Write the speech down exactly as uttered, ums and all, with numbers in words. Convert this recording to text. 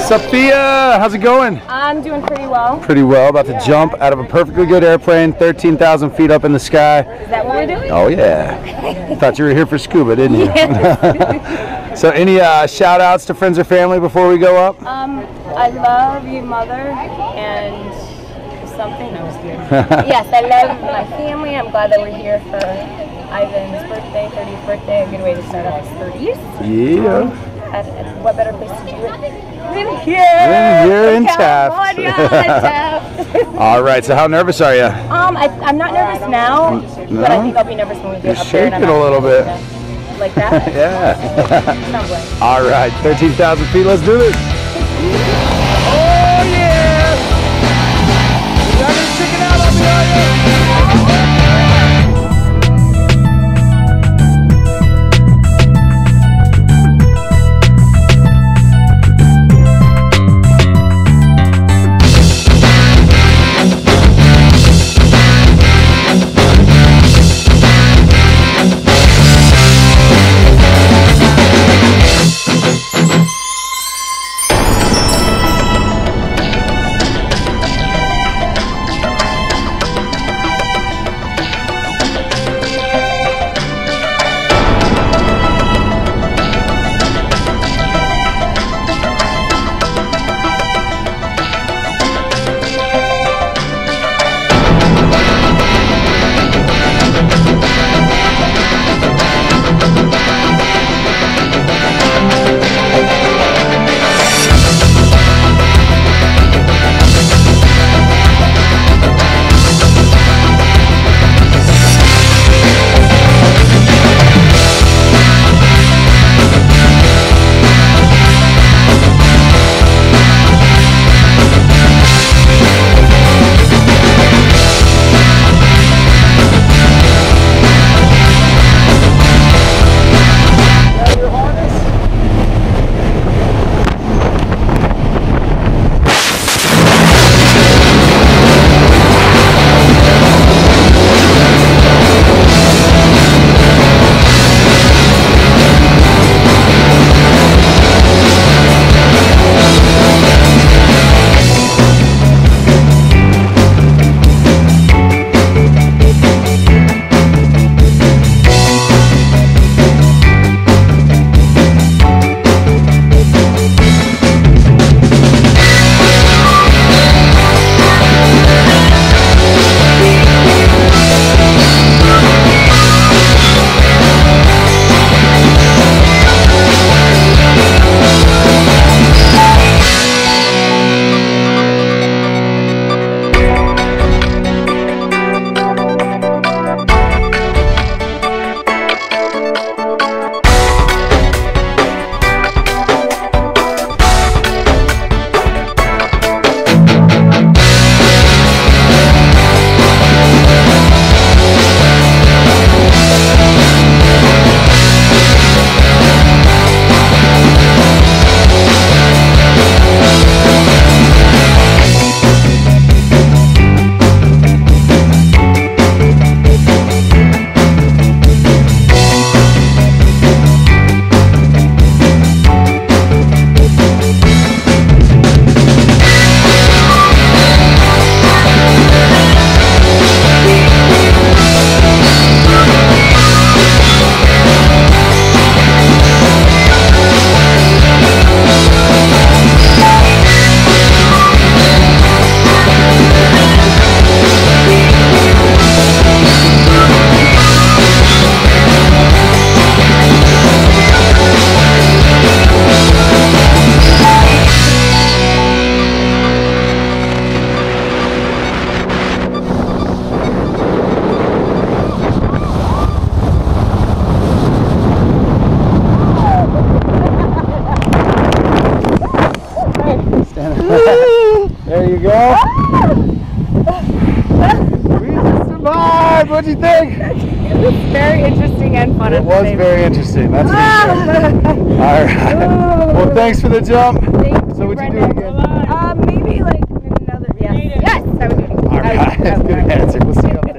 Sofiyah, how's it going? I'm doing pretty well. Pretty well. About to jump out of a perfectly good airplane, thirteen thousand feet up in the sky. Is that what we're doing? Oh yeah. Thought you were here for scuba, didn't you? Yes. So any uh, shout outs to friends or family before we go up? Um, I love you, mother, and something. I was doing. Yes, I love my family. I'm glad that we're here for Ivan's birthday, thirtieth birthday. A good way to start off his thirties. Yeah. Um, at, at what better place to do it than here? Than here in Taft. Taft. All right. So how nervous are you? Um, I, I'm not nervous now, no? but I think I'll be nervous when we get You're up there. shaking a little bit. Like that? Yeah. Sounds like. All right. thirteen thousand feet. Let's do this. Oh yeah. You guys chicken out on me, are you? There you go. We just survived. What'd you think? It was very interesting and fun. It was very interesting. That's for sure. All right. Well, thanks for the jump. Thanks so what'd you do again? Uh, maybe like another. Yes. Yes, I would do it. All right. Good answer. We'll see you.